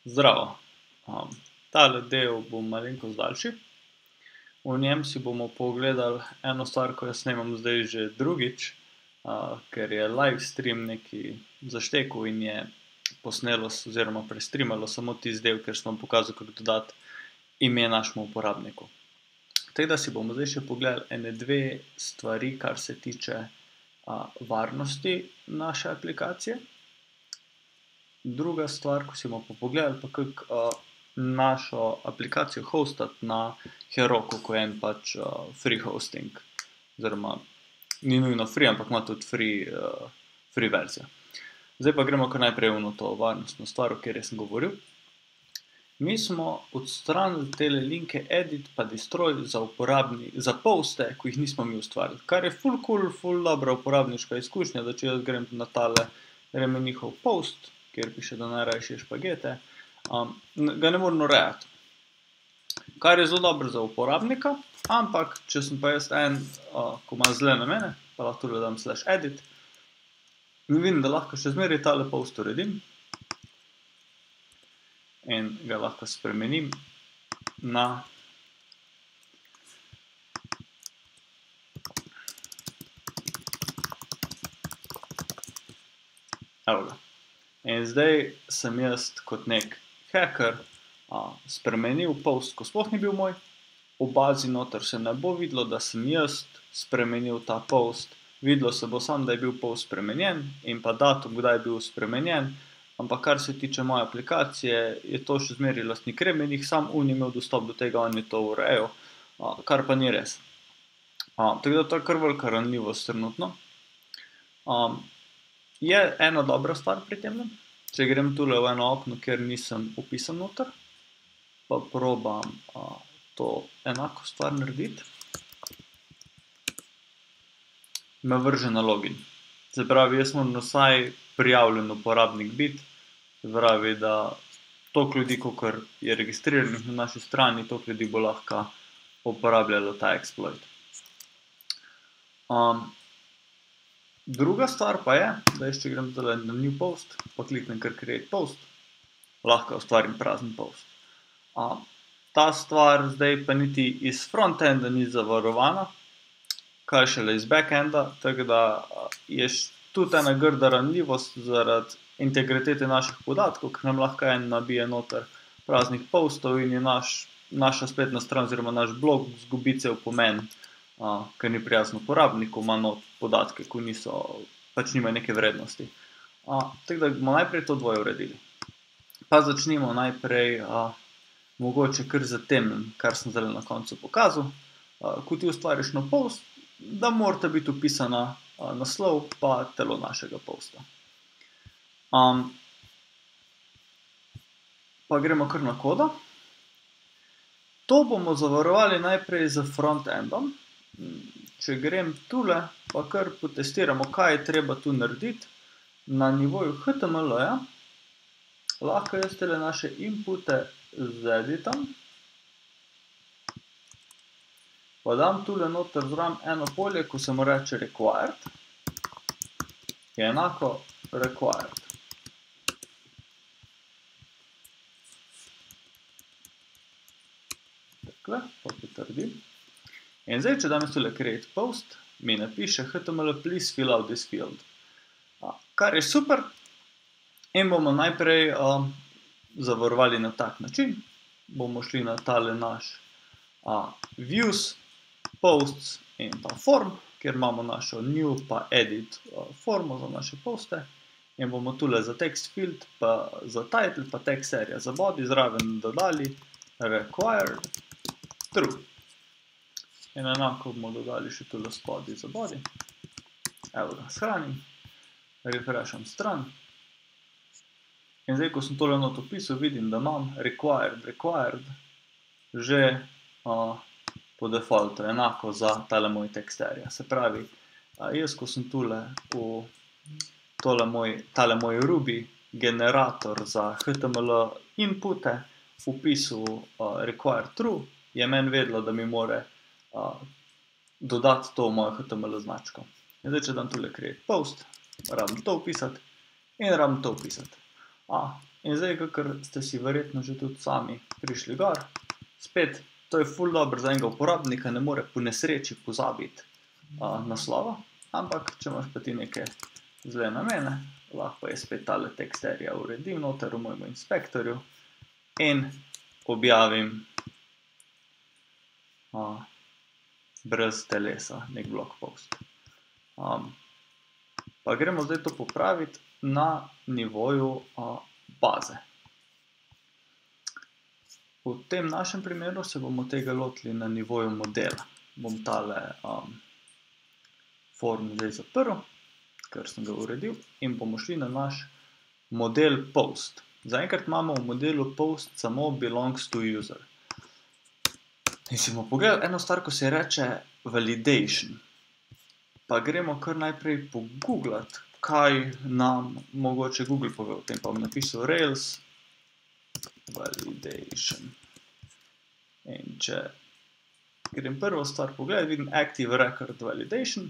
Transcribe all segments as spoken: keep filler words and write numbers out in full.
Zdravo. Um, tale del bo malenkost daljši. V njem si bomo pogledali eno stvar, ko jo snemam zdaj že drugič, uh, ker je live stream nekaj zaštekal in je posnelo oziroma prestreamalo samo tisti del, ker sem vam pokazal, kako dodati ime našemu uporabniku. Tako da si bomo zdaj še pogledali ene dve stvari, kar se tiče uh, varnosti naše aplikacije. Druga stvar, ko si bomo pa pogledali, pa kako uh, našo aplikacijo hostati na Heroku, ko je en pač uh, free hosting. Oziroma, ni nujno free, ampak ima tudi free, uh, free verzijo. Zdaj pa gremo kar najprej v to varnostno stvar, o kateri sem govoril. Mi smo odstranili tele linke edit pa destroy za, uporabni, za poste, ko jih nismo mi ustvarili. Kar je ful cool, ful dobra uporabniška izkušnja, da če jaz grem na tale, grem njihov post, kjer piše, da najrajši špagete, um, ga ne morem urejati. Kar je zelo dobro za uporabnika, ampak če sem pa jaz en, uh, ko ima zle namene, pa lahko tudi dam slash edit, in vidim, da lahko še zmeraj tale post uredim in ga lahko spremenim na evo ga. In zdaj sem jaz kot nek hacker a, spremenil post, ko sploh ni bil moj. V bazi noter se ne bo videlo, da sem jaz spremenil ta post. Videlo se bo samo, da je bil post spremenjen in pa datum, kdaj je bil spremenjen. Ampak kar se tiče moje aplikacije, je to še zmeraj lastnik Remenih, sam on je imel dostop do tega, on je to urejal, a, kar pa ni res. A, tako da to je kar velika ranljivost trenutno. A, Je ena dobra stvar pri tem, če grem tule v eno okno, kjer nisem upisan noter, pa probam a, to enako stvar narediti, me vrže na login. Se pravi, jaz moram vsaj prijavljen uporabnik biti, se pravi, da toliko ljudi, kolikor je registriranih na naši strani, toliko ljudi bo lahko uporabljalo ta exploit. Um, Druga stvar pa je, da če grem tole na new post, pa kliknem kar create post, lahko ustvarim prazen post. A, ta stvar zdaj pa niti iz frontenda ni zavarovana, kaj šele iz backenda, tako da je tudi ena grda ranljivost zaradi integritete naših podatkov, ker nam lahko en nabije noter praznih postov in je naš, naša spletna stran oziroma naš blog zgubi cel pomen. Uh, ker ni prijazno uporabniku, ima not podatke, ko niso, pač nimajo neke vrednosti. Uh, tako da bomo najprej to dvoje uredili. Pa začnimo najprej uh, mogoče kar za tem, kar sem zdaj na koncu pokazal. Uh, ko ti ustvariš na post, da morata biti upisana uh, naslov pa telo našega posta. Um, pa gremo kar na kodo. To bomo zavarovali najprej z frontendom. Če grem tule, pa kar potestiramo, kaj je treba tu narediti, na nivoju H T M L-ja, lahko jaz tele naše inpute zeditam, pa dam tule noter zraven eno polje, ko se mu reče required, je enako required. Takle, pa potrdim. In zdaj, če dam jaz tule create post, mi napiše H T M L, please fill out this field. A, kar je super. In bomo najprej a, zavarovali na tak način. Bomo šli na tale naš a, views, posts in pa form, kjer imamo našo new pa edit a, formo za naše poste. In bomo tule za text field, pa za title, pa text area za body zraven dodali required true. In enako bomo dodali še tule spodaj za body. Evo ga, shranim. Refresham stran. In zdaj, ko sem tole not opisal, vidim, da imam required, required že uh, po defaultu enako za tale moj text area. Se pravi, uh, jaz, ko sem tule v tole moj, tale moj Ruby generator za H T M L inpute upisal uh, required true, je meni vedelo, da mi more Uh, dodati to v mojo H T M L značko. In zdaj, če dam tule create post, rabim to upisati in rabim to upisati. A, In zdaj, kakor ste si verjetno že tudi sami prišli gor, spet, to je ful dobro za enega uporabnika, ne more po nesreči pozabiti uh, naslova, ampak če imaš pa ti neke zle namene, lahko je spet tale teksterija uredim noter v mojemu inspektorju in objavim uh, brez telesa nek blog post. Um, pa gremo zdaj to popraviti na nivoju uh, baze. V tem našem primeru se bomo tega lotili na nivoju modela. Bom tale um, form zdaj zaprl, ker sem ga uredil, in bomo šli na naš model post. Zaenkrat imamo v modelu post samo belongs to user. In si bomo pogledali eno stvar, ko se reče validation. Pa gremo kar najprej pogooglati, kaj nam mogoče Google pove o tem. Pa bom napisal Rails validation. In če grem prvo stvar pogledati, vidim active record validation.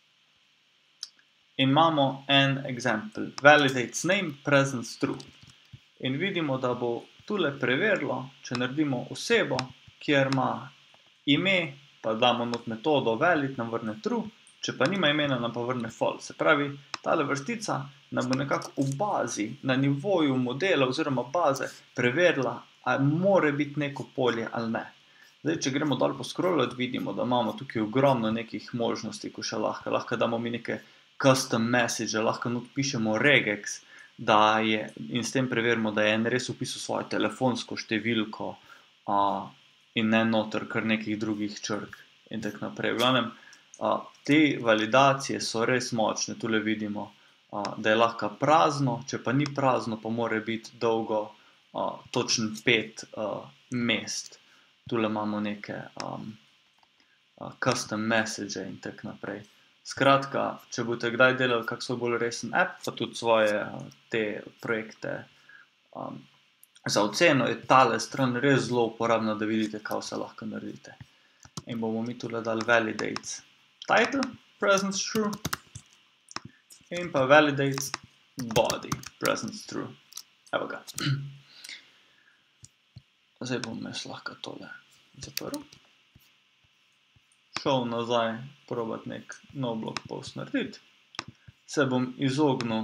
In imamo en example, validates name presence true. In vidimo, da bo tule preverilo, če naredimo osebo, kjer ima ime, pa damo not metodo valid, nam vrne true, če pa nima imena, nam pa vrne false. Se pravi, tale vrstica nam bo nekako v bazi, na nivoju modela oziroma baze, preverila, ali more biti neko polje ali ne. Zdaj, če gremo dol poscrollati, vidimo, da imamo tukaj ogromno nekih možnosti, ko še lahko. Lahko damo mi neke custom message, lahko not pišemo regex, da je, in s tem preverimo, da je en res upisal svojo telefonsko številko uh, in ne noter kar nekih drugih črk in tako naprej. V glavnem, uh, te validacije so res močne, tule vidimo, uh, da je lahko prazno, če pa ni prazno, pa mora biti dolgo uh, točno pet uh, mest. Tule imamo neke um, uh, custom message in tako naprej. Skratka, če boste kdaj delali kak svoj bolj resen app, pa tudi svoje te projekte um, za oceno, je tale stran res zelo uporabna, da vidite, kaj vse lahko naredite. In bomo mi tule dali validates title, presence true, in pa validates body, presence true. Evo ga. Zdaj bom jaz lahko tole zaprl. Šel nazaj, probati nek nov blog post narediti. Se bom izognil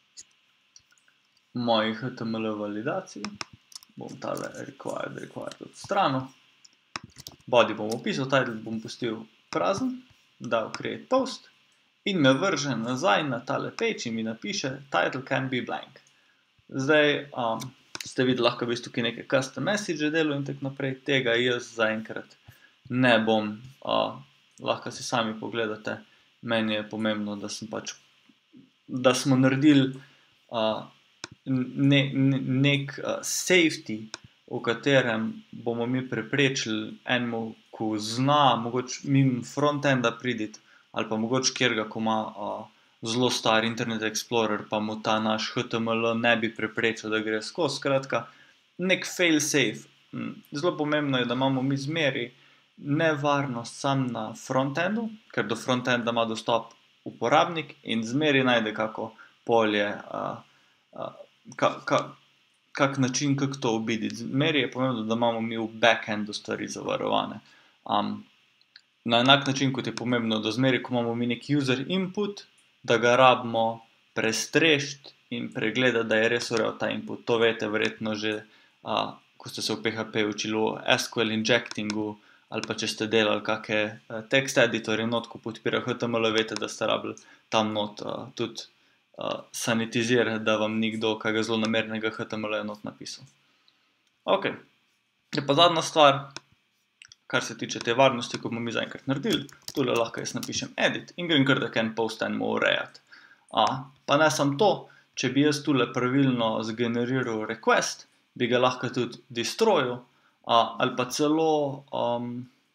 moji H T M L validaciji. Bom tale required, required odstranil. Body bom opisal, title bom pustil prazen, dal create post in me vrže nazaj na tale page in mi napiše title can be blank. Zdaj um, ste videli, lahko bi tukaj neke custom message delo in tako naprej. Tega jaz zaenkrat ne bom, uh, lahko si sami pogledate, meni je pomembno, da sem pač, da smo naredili uh, ne, ne, nek uh, safety, v katerem bomo mi preprečili enemu, ko zna, mogoče mimo frontenda priditi, ali pa mogoče kjerga, ko ima uh, zelo star Internet Explorer, pa mu ta naš H T M L ne bi preprečil, da gre skozi. Skratka, nek fail safe. Zelo pomembno je, da imamo mi zmeri nevarnost sam na frontendu, ker do frontenda ima dostop uporabnik in zmeri najde kako polje, uh, uh, ka, ka, kak način, kako to obiditi. Zmeri je pomembno, da imamo mi v backendu stvari zavarovane. Um, na enak način, kot je pomembno, da zmeri, ko imamo mi nek user input, da ga rabimo prestrešiti in pregledati, da je res urejal ta input. To veste verjetno že, uh, ko ste se v P H P učili o S Q L injectingu, ali pa če ste delali kakšne uh, text editorje not, ko podpira H T M L, veste, da ste rabili tam not uh, tudi uh, sanitizirati, da vam ni kdo kakega zlonamernega H T M L not napisal. Ok, je pa zadnja stvar, kar se tiče te varnosti, ko bomo mi zaenkrat naredili. Tule lahko jaz napišem edit in grem kar tak en post enemu urejati. Uh, pa ne samo to, če bi jaz tule pravilno zgeneriral request, bi ga lahko tudi destroyil, Uh, ali pa celo, um,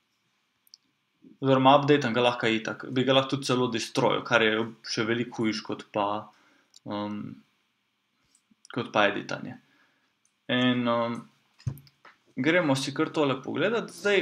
oziroma updateam ga lahko itak, bi ga lahko tudi celo destroyil, kar je še veliko hujš kot pa, um, kot pa editanje. In um, gremo si kar tole pogledati. Zdaj,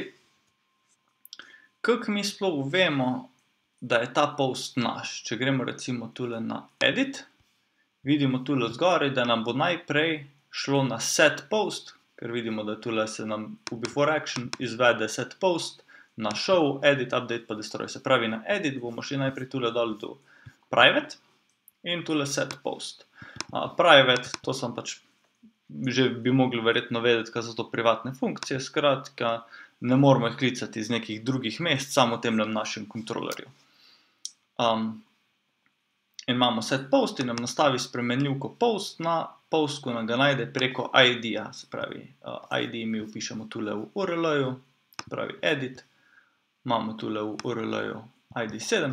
kako mi sploh vemo, da je ta post naš? Če gremo recimo tule na edit, vidimo tule zgoraj, da nam bo najprej šlo na set post, ker vidimo, da tule se nam v before action izvede set post, na show, edit, update pa destroy. Se pravi, na edit bomo šli najprej tule dol do private in tule set post. Private, to sem pač, že bi mogli verjetno vedeti, kaj so to privatne funkcije, skratka, ne moramo jih klicati iz nekih drugih mest, samo v temlem našem kontrolerju. Um, in imamo set post in nam nastavi spremenljivko post, na postku nam ga najde preko I D-ja, se pravi, uh, I D mi upišemo tule v U R L-ju, se pravi edit, imamo tule v U R L-ju I D sedem,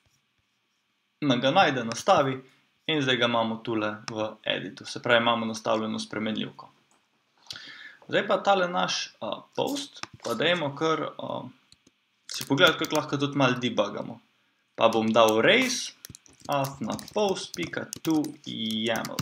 nam ga najde, nastavi in zdaj ga imamo tule v editu, se pravi, imamo nastavljeno spremenljivko. Zdaj pa tale naš uh, post, pa dajmo kar uh, si pogledati, kako lahko tudi malo debugamo. Pa bom dal race afna post.toYaml.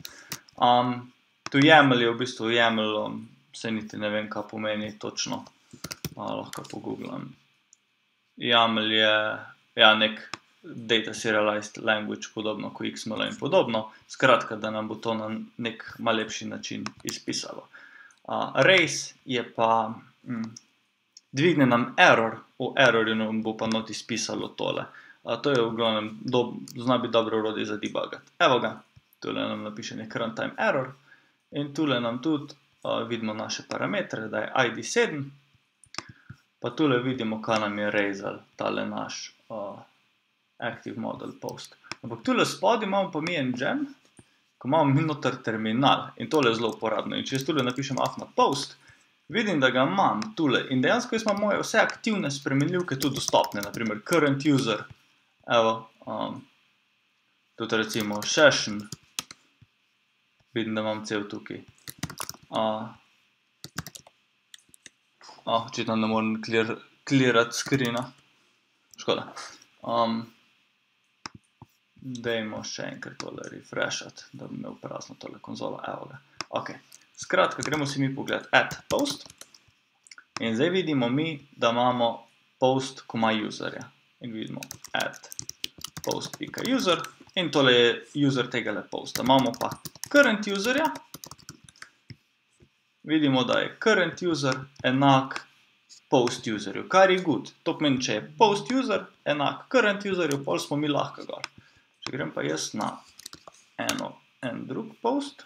Um, toYaml je v bistvu YAML, um, se niti ne vem, kaj pomeni točno, uh, lahko pogooglam. YAML je ja, nek data serialized language, podobno kot X M L in podobno, skratka, da nam bo to na nek malo lepši način izpisalo. Uh, race je pa, mm, dvigne nam error, v errorju nam bo pa not izpisalo tole. Uh, to je v glavnem, do, zna biti dobro orodje za debugati. Evo ga, tule nam napiše nek runtime error in tule nam tudi uh, vidimo naše parametre, da je I D sedem, pa tule vidimo, kaj nam je razal tale naš uh, active model post. Ampak tule spodaj imamo pa mi en gem, ko imamo mi noter terminal in tole je zelo uporabno. In če jaz tule napišem afna post, vidim, da ga imam tule in dejansko jaz imam moje vse aktivne spremenljivke tudi dostopne, naprimer current user, evo, um, tudi recimo session, vidim, da imam cel tukaj. Uh, oh, očitno ne morem clear, clearati screena, škoda. Um, Dajmo še enkrat tole refreshati, da bi imel prazno tole konzolo, evo ga. Ok, skratka, gremo si mi pogledati add post in zdaj vidimo mi, da imamo post, ko ima userja. In vidimo add post.user in tole je user tegale posta. Imamo pa current userja, vidimo, da je current user enak post userju, kar je good. To pomeni, če je post user enak current userju, pol smo mi lahko gor. Če grem pa jaz na eno, en drug post,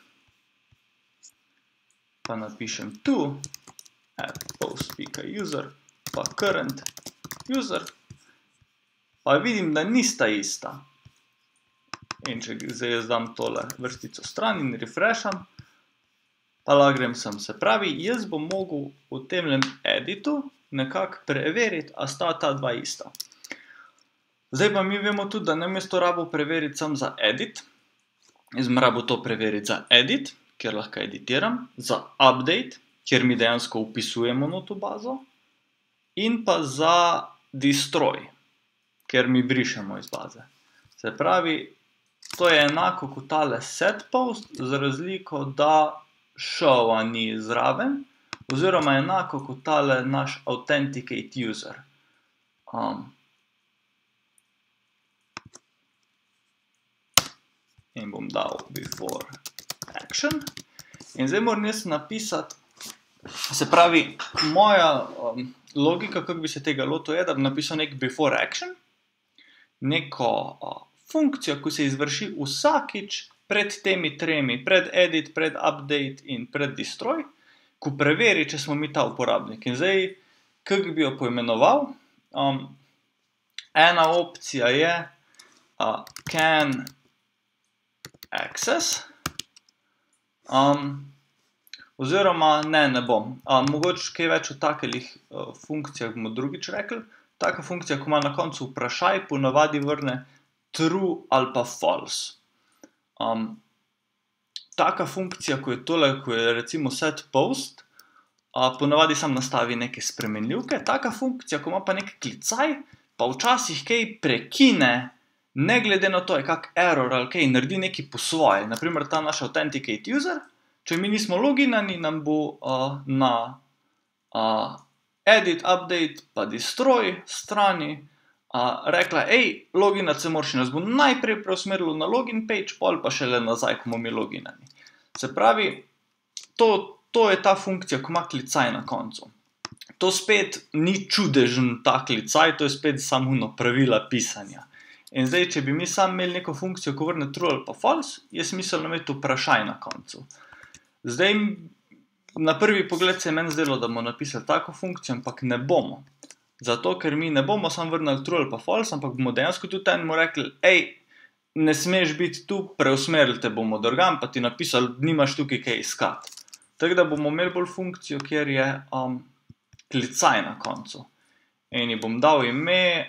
pa napišem tu, add post.user, pa current user, pa vidim, da nista ista. In če zdaj jaz dam tole vrstico stran in refresham, pa lahko grem sem. Se pravi, jaz bom mogel v temlem editu nekako preveriti, a sta ta dva ista. Zdaj pa mi vemo tudi, da namesto rabo preveriti sam za edit, jaz bom rabo to preveriti za edit, kjer lahko editiram, za update, kjer mi dejansko upisujemo noto bazo, in pa za destroy, kjer mi brišemo iz baze. Se pravi, to je enako kot tale set post, za razliko, da showa ni zraven, oziroma enako kot tale naš authenticate user. Um, in bom dal before action. In zdaj moram jaz napisati, se pravi, moja um, logika, kako bi se tega lotil, je, da bi napisal nek before action, neko uh, funkcijo, ko se izvrši vsakič pred temi tremi, pred edit, pred update in pred destroy, ko preveri, če smo mi ta uporabnik. In zdaj, kako bi jo poimenoval? Um, ena opcija je uh, can access, um, oziroma ne, ne bom. Um, mogoče kaj več o takelih uh, funkcijah bomo drugič rekli. Taka funkcija, ko ima na koncu vprašaj, ponavadi vrne true ali pa false. Um, taka funkcija, ko je tole, ko je recimo set post, uh, ponavadi sam nastavi neke spremenljivke. Taka funkcija, ko ima pa nek klicaj, pa včasih kaj prekine, ne glede na to, je kak error ali kaj, naredi nekaj po svoje. Naprimer, ta naš authenticate user, če mi nismo loginani, nam bo uh, na uh, edit, update, pa destroy strani uh, rekla, ej, loginat se moraš, nas bo najprej preusmerilo na login page, pol pa šele nazaj, ko bomo mi loginani. Se pravi, to, to je ta funkcija, ko ima klicaj na koncu. To spet ni čudežen ta klicaj, to je spet samo pravila pisanja. In zdaj, če bi mi sam imeli neko funkcijo, ko vrne true ali pa false, je smiselno imeti vprašaj na koncu. Zdaj, na prvi pogled se je meni zdelo, da bomo napisali tako funkcijo, ampak ne bomo. Zato, ker mi ne bomo samo vrnili true ali pa false, ampak bomo dejansko tudi enemu rekli, ej, ne smeš biti tu, preusmerili te bomo drugam, pa ti napisali, nimaš tukaj kaj iskati. Tako da bomo imeli bolj funkcijo, kjer je um, klicaj na koncu. In ji bom dal ime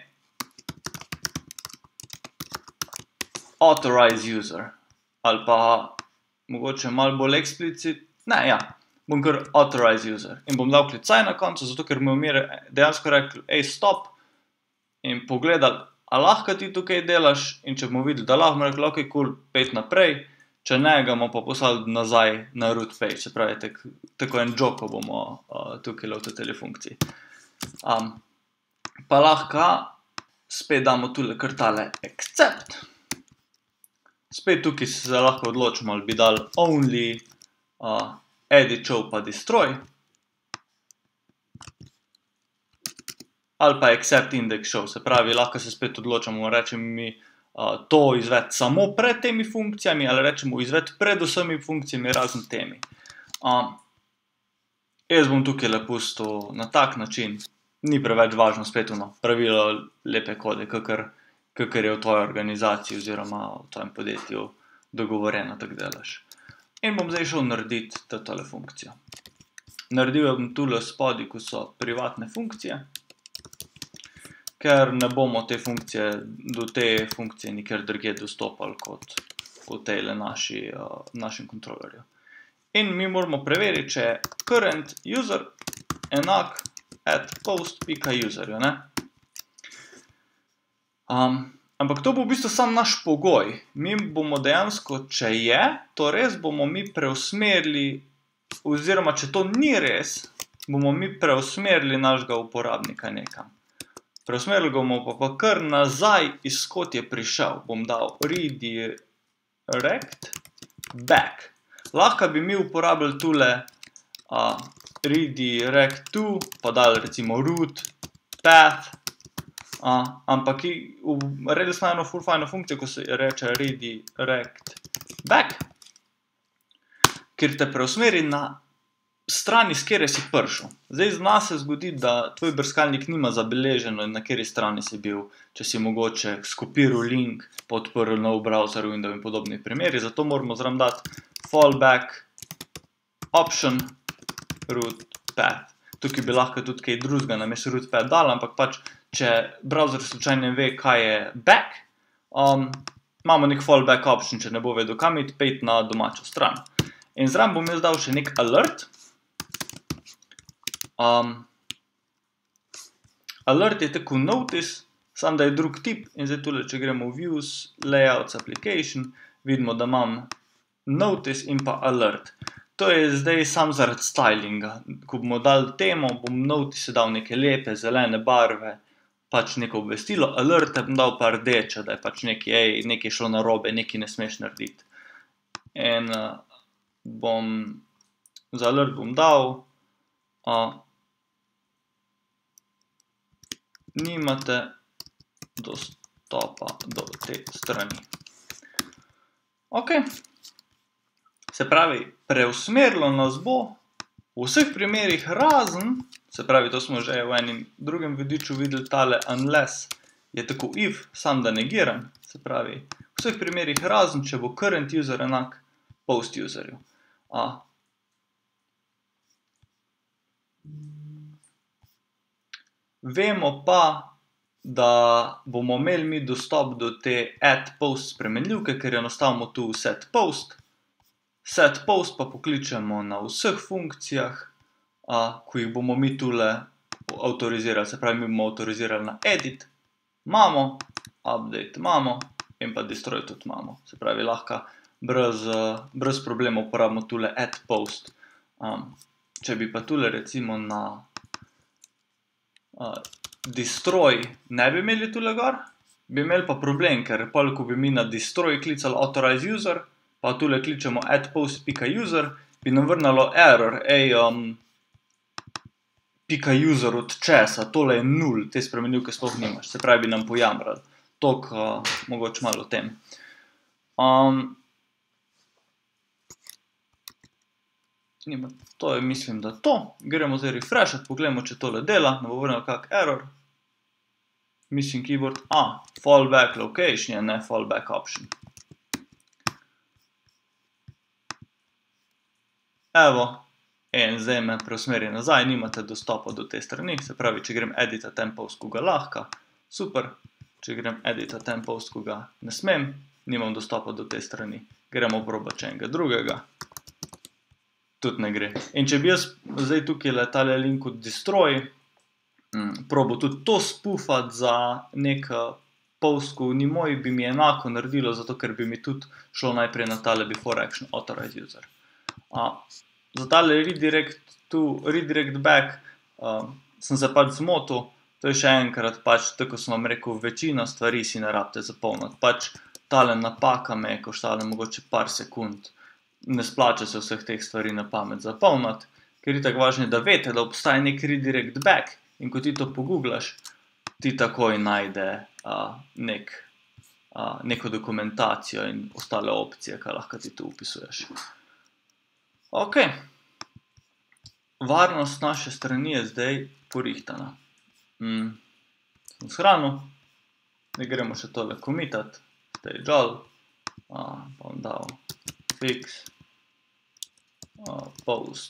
authorize user. Ali pa mogoče malo bolj eksplicit, ne, ja, bom kar authorize user. In bom dal klicaj na koncu, zato ker bomo mi dejansko rekli, ej, stop, in pogledali, a lahko ti tukaj delaš, in če bomo videli, da lahko, bomo rekli, ok, cool, pet naprej, če ne, ga bomo pa poslali nazaj na root page, se pravi, tak, tako en joko bomo uh, tukaj lotili funkciji. Um, pa lahko spet damo tule kar tale accept. Spet tukaj se lahko odločimo, ali bi dali only uh, edit show pa destroy, ali pa accept index show, se pravi, lahko se spet odločimo, rečemo mi uh, to izved samo pred temi funkcijami, ali rečemo izved pred vsemi funkcijami razen temi. Um, jaz bom tukaj le pustil na tak način, ni preveč važno spet ono pravilo lepe kode, kakor kakor je v tvoji organizaciji oziroma v tvojem podjetju dogovorjeno, tako delaš. In bom zdaj šel narediti tole funkcijo. Naredil bom tule spodaj, ko so privatne funkcije, ker ne bomo te funkcije, do te funkcije nikjer drugje dostopali kot v tejle naši, uh, našem kontrolerju. In mi moramo preveriti, če je current user enak at post.userju, ne? Um, ampak to bo v bistvu sam naš pogoj. Mi bomo dejansko, če je, to res, bomo mi preusmerili, oziroma če to ni res, bomo mi preusmerili našega uporabnika nekam. Preusmerili ga bomo pa, pa kar nazaj, izkot je prišel. Bom dal redirect back. Lahko bi mi uporabili tule uh, redirect to, pa dali recimo root path, Uh, ampak naredili smo eno ful fajno funkcijo, ko se reče redirect back, ker te preusmeri na strani, s kjer si prišel. Zdaj zna se zgodi, da tvoj brskalnik nima zabeleženo, na kateri strani si bil, če si mogoče skopiral link, pa odprl nov browser in podobni primeri, zato moramo zraven dati fallback option root path. Tukaj bi lahko tudi kaj drugega namesto root path dal, ampak pač če browser slučajno ve, kaj je back, um, imamo nek fallback option, če ne bo vedel kam iti, pejti na domačo stran. In zraven bom jaz dal še nek alert. Um, alert je tako notice, samo da je drug tip, in zdaj tule, če gremo v views, layouts, application, vidimo, da imam notice in pa alert. To je zdaj sam zaradi stylinga. Ko bomo dali temo, bom notice dal neke lepe, zelene barve, pač neko obvestilo, alerte bom dal pa rdeče, da je pač nekaj, ej, nekaj šlo narobe, nekaj ne smeš narediti. In uh, bom, za alert bom dal, uh, nimate dostopa do te strani. Ok. Se pravi, preusmerilo nas bo v vseh primerih razen, se pravi, to smo že v enem drugem vodiču videli, tale unless je tako if, sam da negiram, se pravi, v vseh primerih razen, če bo current user enak post userju. A. Vemo pa, da bomo imeli mi dostop do te add post spremenljivke, ker jo nastavimo tu v set post. Set post pa pokličemo na vseh funkcijah, a, ko jih bomo mi tule avtorizirali. Se pravi, mi bomo avtorizirali na edit, imamo, update imamo in pa destroy tudi imamo. Se pravi, lahko brez, brez problema uporabimo tule add post. Um, če bi pa tule recimo na uh, destroy ne bi imeli tule gor, bi imeli pa problem, ker pol, ko bi mi na destroy klicali authorize user, pa tule kličemo add post pika user, bi nam vrnalo error, ej, um, pika user od česa, tole je nul, te spremenljivke sploh nimaš, se pravi bi nam pojamrali. Tok, uh, mogoče malo o tem. Um, nima, to je, mislim, da to. Gremo zdaj refreshat, pogledamo, če tole dela, ne bo vrnil kak error. Missing keyboard, a, fallback location je, ne fallback option. Evo, in zdaj me preusmeri nazaj, nimate dostopa do te strani, se pravi, če grem edita ten post, ko ga lahko, super, če grem edita ten post, ko ga ne smem, nimam dostopa do te strani. Gremo probat še enega drugega, tudi ne gre. In če bi jaz zdaj tukaj tale link od destroy, probo tudi to spoofati za nek post, ko ni moj, bi mi enako naredilo, zato ker bi mi tudi šlo najprej na tale before action authorize user. A, za tale redirect to, redirect back, uh, sem se pač zmotil, to je še enkrat, pač, tako sem vam rekel, večina stvari si ne rabite zapolniti, pač tale napaka me je koštala mogoče par sekund, ne splača se vseh teh stvari na pamet zapolniti, ker je tako važno, da veste, da obstaja nek redirect back, in ko ti to pogooglaš, ti takoj najde uh, nek, uh, neko dokumentacijo in ostale opcije, kaj lahko ti tu upisuješ. Ok, varnost naše strani je zdaj porihtana. Mm. Sem shranil, zdaj gremo še tole commitat, stage all, uh, pa bom dal fix, uh, post,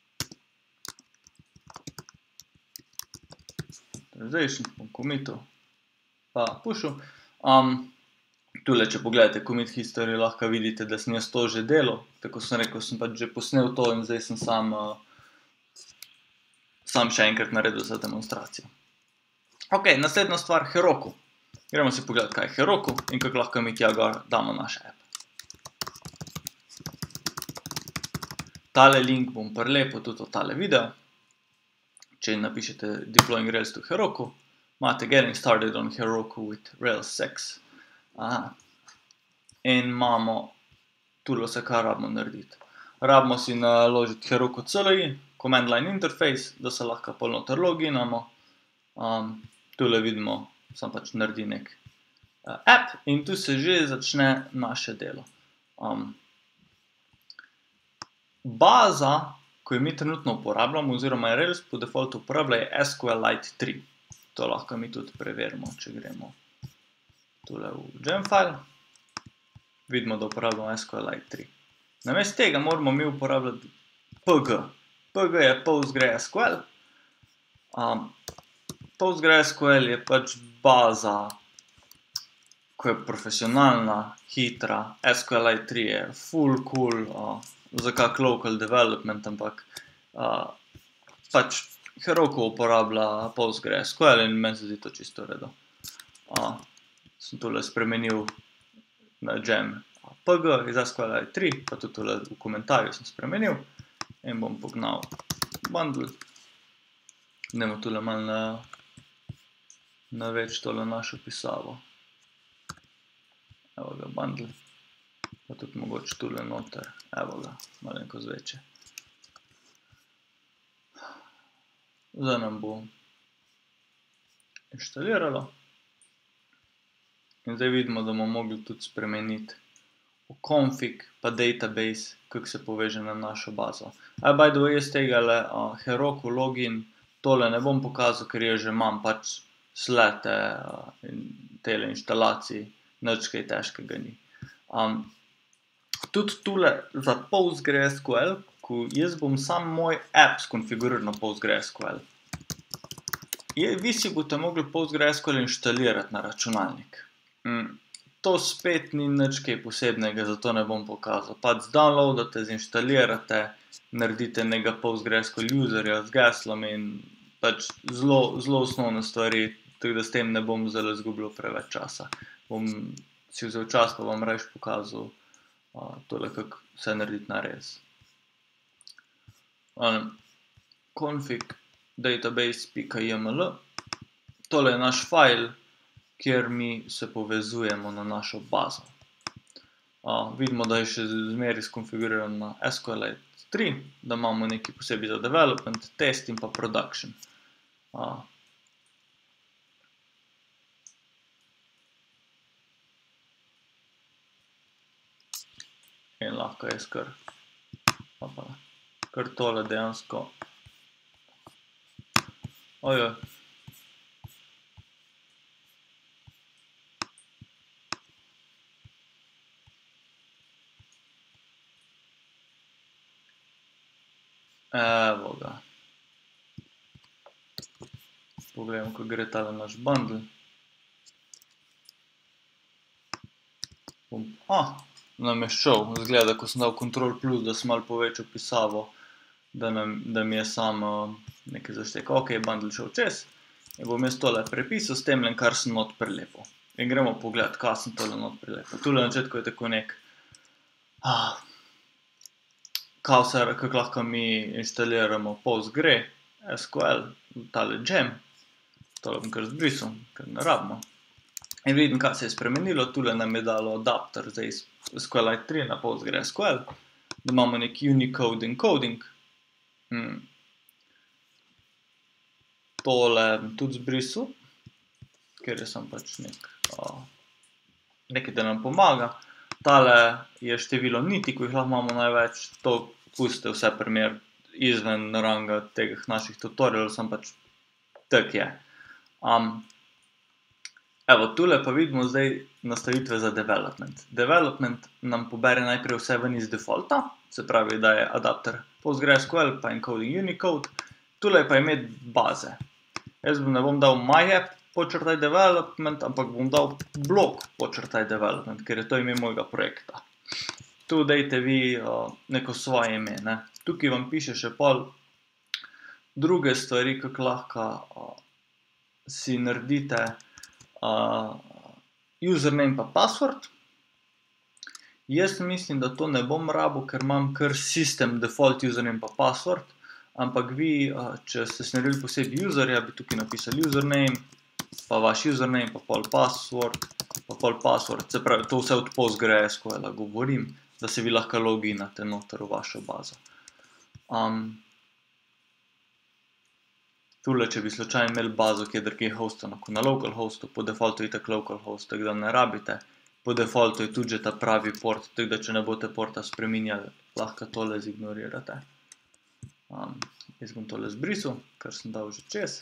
authorization, bom commital, pa pushil. Um, tule, če pogledate commit history, lahko vidite, da sem jaz to že delal, tako sem rekel, sem pač že posnel to in zdaj sem sam, uh, sam še enkrat naredil za demonstracijo. Ok, naslednja stvar, Heroku. Gremo si pogledati, kaj je Heroku in kako lahko mi tja gor damo naš app. Tale link bom prilepil tudi v tale video. Če napišete deploying Rails to Heroku, imate getting started on Heroku with Rails six. Aha. In imamo tule vse, kar rabimo narediti. Rabimo si naložiti Heroku C L I, command line interface, da se lahko pol noter loginamo. Um, tule vidimo, sem pač naredi nek uh, app in tu se že začne naše delo. Um, baza, ko jo mi trenutno uporabljamo, oziroma je Rails po defaultu uporablja, je SQLite tri. To lahko mi tudi preverimo, če gremo tule v Gemfile. Vidimo, da uporabljamo SQLite tri. Namesto tega moramo mi uporabljati P G. P G je PostgreSQL. Um, PostgreSQL je pač baza, ko je profesionalna, hitra. SQLite tri je full cool, uh, za kak local development, ampak uh, pač Heroku uporablja PostgreSQL in meni se zdi to čisto v redu. Uh, sem tule spremenil na Gem P G iz SQLite tri, pa tudi tule v komentarju sem spremenil in bom pognal bundle. Idemo tule malo na, na več tole našo pisavo. Evo ga bundle. Pa tudi mogoče tule noter, evo ga, malenko zveče. Zdaj nam bo inštaliralo. In zdaj vidimo, da bomo mogli tudi spremeniti v config pa database, kako se poveže na našo bazo. A, by the way, jaz tega le uh, Heroku login, tole ne bom pokazal, ker je že imam pač slete uh, in tele inštalacij, nič kaj težkega ni. Um, Tudi tule za PostgreSQL, ko jaz bom sam moj app skonfiguriral na PostgreSQL. Je, vi si boste mogli PostgreSQL inštalirati na računalnik. Mm, to spet ni nič kaj posebnega, zato ne bom pokazal. Pač downloadate, zinštalirate, naredite nekega PostgreSQL userja z geslom in pač zelo, zelo osnovne stvari, tako da s tem ne bom zelo izgubljal preveč časa. Bom si vzel čas, pa vam rajš pokazal Uh, tole, kako vse narediti na Rails. Um, config database.yml. Tole je naš file, kjer mi se povezujemo na našo bazo. Uh, vidimo, da je še zmeri skonfiguriran na SQLite tri, da imamo nekaj posebej za development, test in pa production. Uh, in lahko jaz kar, opala, kar tole dejansko. Ojoj. Evo ga. Pogledamo, ko gre tale naš bundle. Ah, nam je šel. Zgleda, ko sem dal Ctrl plus, da sem malo povečal pisavo, da, nam, da mi je samo nekaj zaštekal. Ok, bundle šel čez. In bom jaz tole prepisal s temlem, kar sem not prilepil. In gremo pogledati, kaj sem tole not prilepil. Tule na začetku je tako nek... Ah, kako lahko mi inštaliramo Postgre, S Q L, tale gem, tole bom kar zbrisal, ker ne rabimo. In vidim, kaj se je spremenilo, tule nam je dalo adapter za SQLite tri na Postgre S Q L, da imamo nek Unicode encoding. Hmm. Tole tudi zbrisal, ker je sem pač nek, uh, nekaj, da nam pomaga. Tale je število niti, ko jih lahko imamo največ, to puste vse primer izven ranga teh naših tutorialov, sem pač tak je. Um, evo, tule pa vidimo zdaj nastavitve za development. Development nam pobere najprej vse ven iz defaulta, se pravi, da je adapter PostgreSQL pa encoding Unicode, tule pa ime baze. Jaz ne bom dal myapp počrtaj development, ampak bom dal blok počrtaj development, ker je to ime mojega projekta. Tu dajte vi uh, neko svoje ime, ne. Tukaj vam piše še pol druge stvari, kako lahko uh, si naredite uh, username pa password. Jaz mislim, da to ne bom rabil, ker imam kar system default username pa password, ampak vi, uh, če ste si naredili posebej userja, bi tukaj napisali username, pa vaš username, pa pol password, pa pol password, se pravi, to vse od PostgreSQL-a govorim, da se vi lahko loginate noter v vašo bazo. Um, tule, če bi slučajno imeli bazo, kjer drugje hostano, ko na localhostu, po defaultu je itak localhost, tako da ne rabite. Po defaultu je tudi že ta pravi port, tako da če ne boste porta spreminjali, lahko tole zignorirate. Um, jaz bom tole zbrisal, kar sem dal že čez.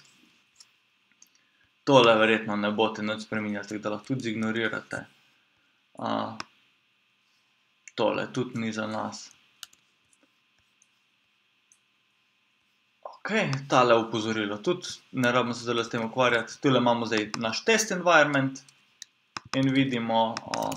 Tole verjetno ne boste nič spreminjali, tako da lahko tudi zignorirate. Uh, tole tudi ni za nas. Ok, tale upozorilo tudi, ne rabimo se zdaj s tem ukvarjati. Tule imamo zdaj naš test environment in vidimo, uh,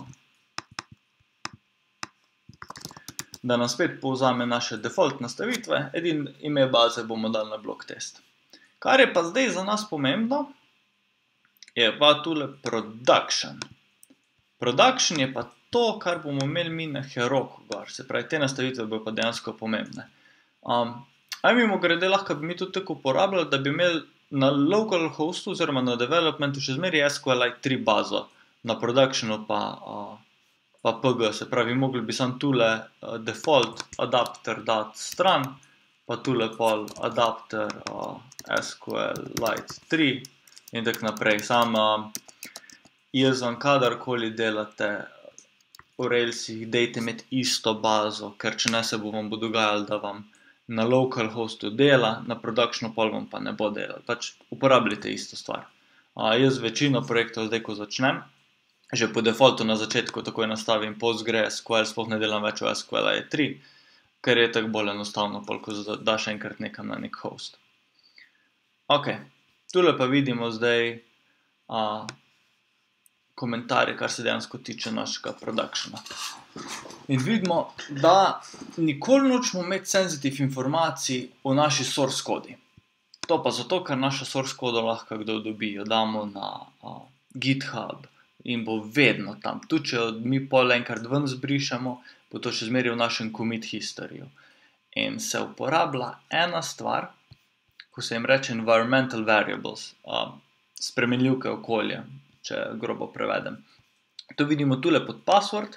da nam spet povzame naše default nastavitve, edin ime baze bomo dali na blok test. Kar je pa zdaj za nas pomembno, je pa tule production. Production je pa to, kar bomo imeli mi na Heroku gor, se pravi, te nastavitve bojo pa dejansko pomembne. Um, aj mimo grede lahko bi mi tudi tako uporabljali, da bi imeli na localhostu oziroma na developmentu še zmeri SQLite tri bazo, na productionu pa, uh, pa P G, se pravi, mogli bi sam tule uh, default adapter dati stran, pa tule pol adapter uh, SQLite tri in tak naprej. Sam uh, jaz vam kadarkoli delate v Railsih, dejte imeti isto bazo, ker če ne se bo vam bo dogajalo, da vam na localhostu dela, na productionu pol vam pa ne bo delal. Pač uporabljajte isto stvar. Uh, jaz večino projektov zdaj, ko začnem, že po defaultu na začetku takoj nastavim PostgreSQL, sploh ne delam več v SQLite tri, ker je tako bolj enostavno, pol, ko daš enkrat nekam na nek host. Ok, tule pa vidimo zdaj uh, komentarje, kar se dejansko tiče našega productiona. In vidimo, da nikoli nočemo imeti sensitive informacij o naši source kodi. To pa zato, ker naša source kodo lahko kdo dobi, jo damo na uh, GitHub in bo vedno tam. Tudi, če mi pol enkrat ven zbrišemo, bo to še zmeri v našem commit historyju. In se uporablja ena stvar, ko se jim reče environmental variables, uh, spremenljivke okolja, če grobo prevedem. To vidimo tule pod password,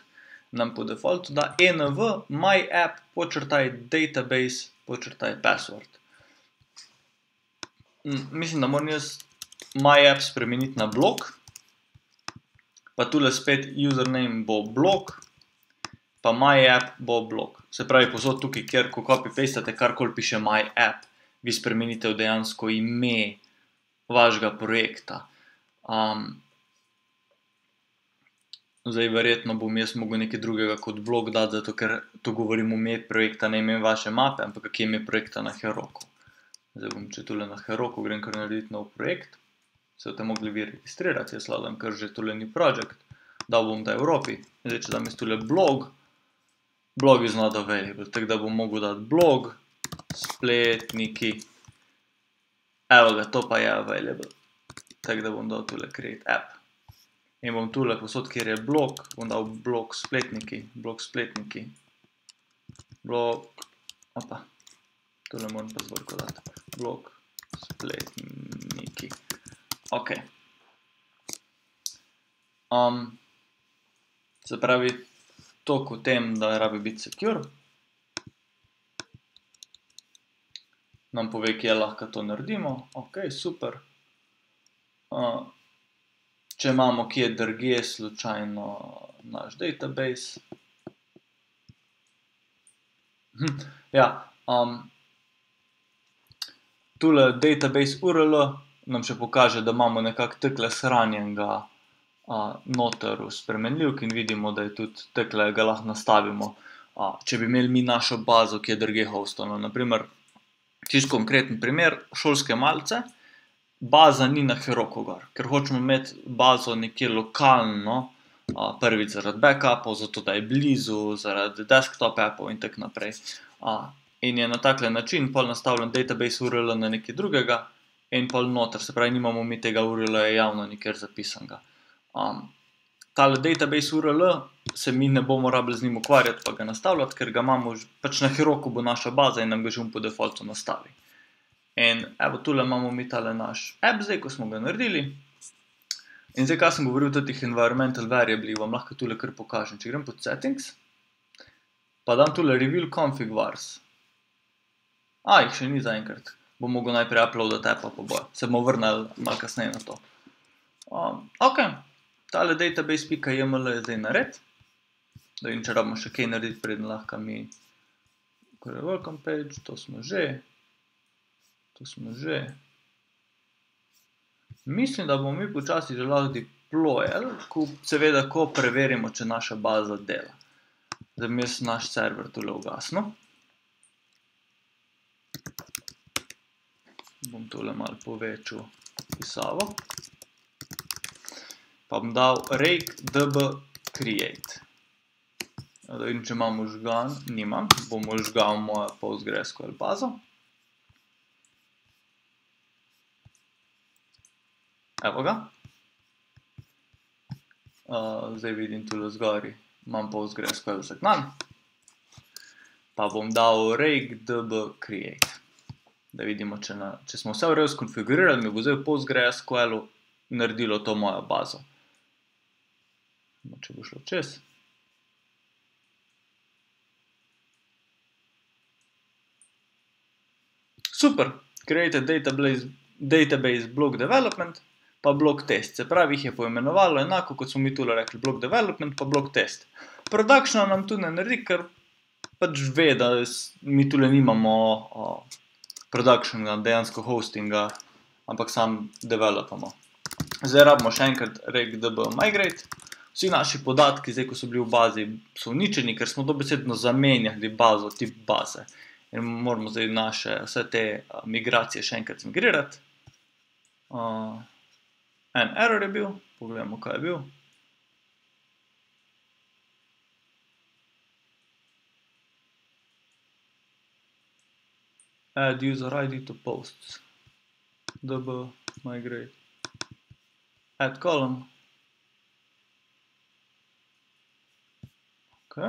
nam po defaultu da env myapp počrtaj database počrtaj password. Mislim, da moram jaz myapp spremeniti na blog, pa tule spet username bo blog, pa myapp bo blog. Se pravi, posod tukaj, kjer ko copy-pastate, karkoli piše myapp, vi spremenite v dejansko ime vašega projekta. Um, zdaj, verjetno bom jaz mogel nekaj drugega kot blog dati, zato ker to govorim ime projekta, ne ime vaše mape, ampak kje ime projekta na Heroku. Zdaj bom, če tule na Heroku grem kar narediti nov projekt, se boste mogli vi registrirati, jaz lahko dam kar že tule ni project, dal bom da Evropi. Zdaj, če dam jaz tule blog, blog is not available, tako da bom mogel dati blog, spletniki, evo ga, to pa je available, tako da bom dal tule create app. In bom tule posod, kjer je blog, bom dal blog spletniki, blog spletniki, blog, opa, tule moram pa zvrko dati, blog spletniki, ok. Um, se pravi, toliko o tem, da rabi biti secure, nam pove, kje lahko to naredimo, ok, super. Uh, Če imamo kje drugje slučajno naš database. Ja, um, tule database U R L nam še pokaže, da imamo nekako takle shranjenega uh, noter v spremenljivk in vidimo, da je tudi takle ga lahko nastavimo. Uh, če bi imeli mi našo bazo, ki je drugje hostano. Naprimer, čisto konkreten primer, šolske malice. Baza ni na Heroku gor, ker hočemo imeti bazo nekje lokalno, prvič zaradi backupov, zato da je blizu, zaradi desktop appov in tako naprej. In je na takle način pol nastavljen database U R L na nekaj drugega in pol noter, se pravi, nimamo mi tega U R L javno nikjer zapisanega. Tale database U R L se mi ne bomo rabili z njim ukvarjati pa ga nastavljati, ker ga imamo, pač na Heroku bo naša baza in nam ga že po defaultu nastavi. In evo, tule imamo mi tale naš app zdaj, ko smo ga naredili. In zdaj, kaj sem govoril o teh environmental variabli, vam lahko tule kar pokažem. Če grem pod settings, pa dam tule reveal config vars. A, jih še ni zaenkrat. Bom mogel najprej uploadati appa pa bojo. Se bomo vrnili malo kasneje na to. Um, ok, tale database.jml je zdaj nared. Da vidim, če rabimo še kaj narediti, preden lahko mi welcome page, to smo že. To smo že. Mislim, da bomo mi počasi že lahko deployali, seveda, ko preverimo, če naša baza dela. Zdaj bom jaz naš server tule ugasnil. Bom tule malo povečal pisavo. Pa bom dal rake db create. Da vidim, če imam užgan, nimam, bom užgal mojo PostgreSQL bazo. Evo ga. Uh, zdaj vidim tule zgori, imam PostgreSQL zagnan. Pa bom dal rake db create. Da vidimo, če, na, če smo vse v redu skonfigurirali, mi bo zdaj v PostgreSQL-u naredilo to mojo bazo. Če bo šlo čez. Super, create a database, database block development. Pa block test, se pravi, jih je poimenovalo enako, kot smo mi tule rekli, block development pa block test. Production nam tu ne naredi, ker pač ve, da mi tule nimamo uh, productiona, dejansko hostinga, ampak sam developamo. Zdaj rabimo še enkrat rake db migrate. Vsi naši podatki, zdaj, ko so bili v bazi, so uničeni, ker smo dobesedno zamenjali bazo, tip baze. In moramo zdaj naše, vse te uh, migracije še enkrat migrirati. Uh, En error je bil, pogledamo, kaj je bil. Add user I D to posts. Db migrate. Add column. Ok.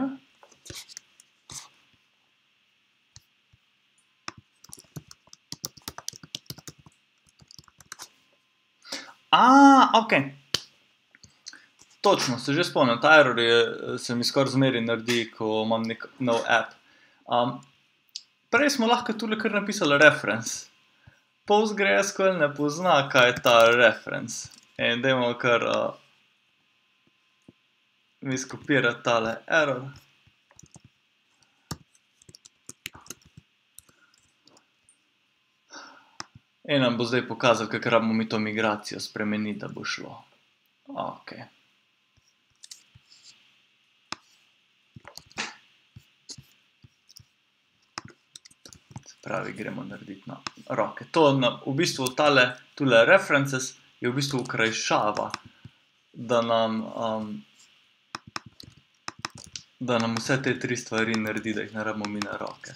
A, ok. točno, se že spomnim, ta error je, se mi skoraj zmeri naredi, ko imam nek nov app. Um, prej smo lahko tule kar napisali reference. PostgreSQL ne pozna, kaj je ta reference. In dajmo kar uh, mi skopirati tale error. In nam bo zdaj pokazal, kako rabimo mi to migracijo spremeniti, da bo šlo. Ok. Se pravi, gremo narediti na roke. To na, v bistvu tale, tule references je v bistvu ukrajšava, da nam, um, da nam vse te tri stvari naredi, da jih ne rabimo mi na roke.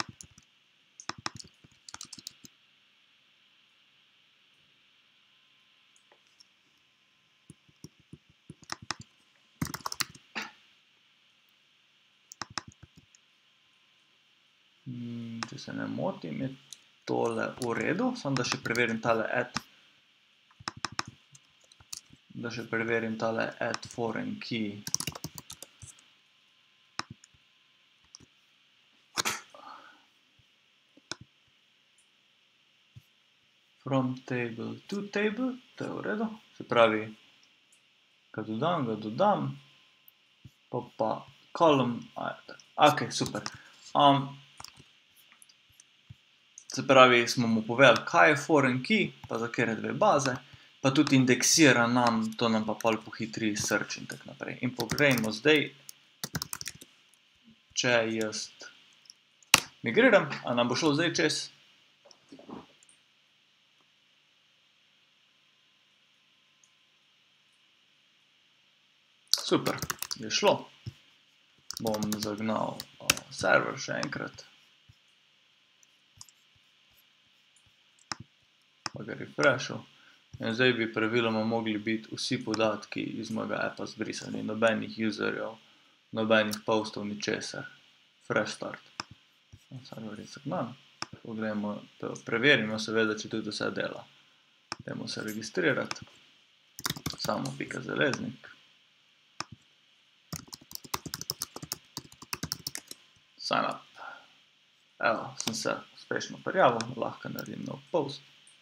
Če se ne motim, je tole v redu, samo da še preverim tale add, da še preverim tale add foreign key. From table to table, to je v redu, se pravi, ga dodam, ga dodam, pa pa column, ok, super. Um, Se pravi, smo mu povedali, kaj je foreign key, pa za kere dve baze, pa tudi indeksira nam, to nam pa pol pohitri search in tak naprej. In pogrejmo zdaj, če jaz migriram, a nam bo šlo zdaj čez? Super, je šlo. Bom zagnal uh, server še enkrat. Pa ga refreshal. In zdaj bi praviloma mogli biti vsi podatki iz mojega appa zbrisani, nobenih userjev, nobenih postov, ničesar. Fresh start. Server je zagnan. Pogledamo, preverimo seveda, če tudi vse dela. Dajmo se registrirati. Samo pika zaleznik. Sign up. Evo, sem se uspešno prijavil, lahko naredim nov post.